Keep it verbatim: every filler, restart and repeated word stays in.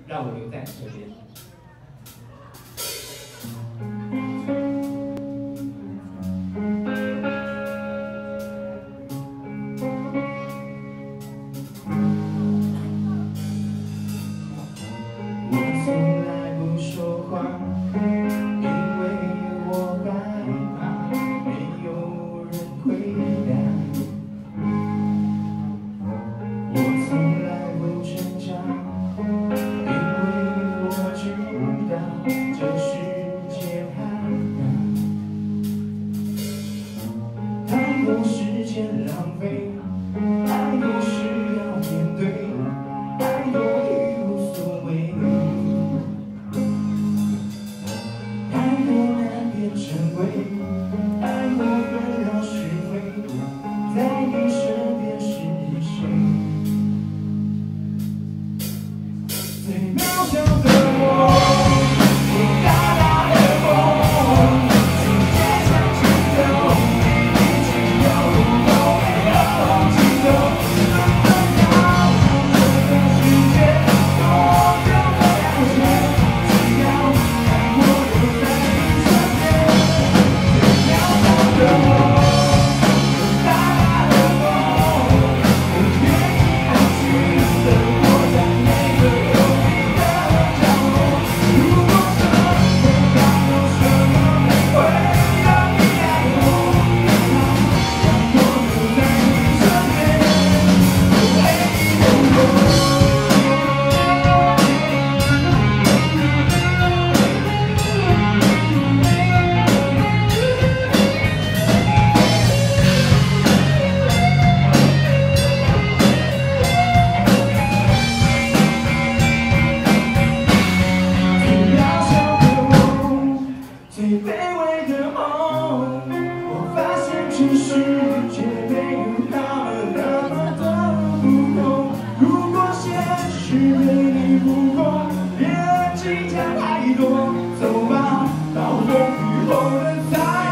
让我留在这边。我从来不说话，因为我害怕没有人回答。我从来不挣扎，因为我知道这世界太大，太多时间浪费，太多事要面对，太多已无所谓，太多难辨珍贵，太多纷扰是非，在你身边是谁？最渺小的我，最大大的梦，世界像石头，一直有都没有尽头。这个世界多么的渺小，只要爱我留在你身边。最渺小的我，最大大的梦，我愿意安静地活在每个有你的角落。如果生活还有什么会让你爱我，让我留在你身边，陪你度过。最渺小的梦，最卑微的梦，我发现这世界没有那么那么的不同。如果现实对你不公，别计较太多，走吧，到风雨后的彩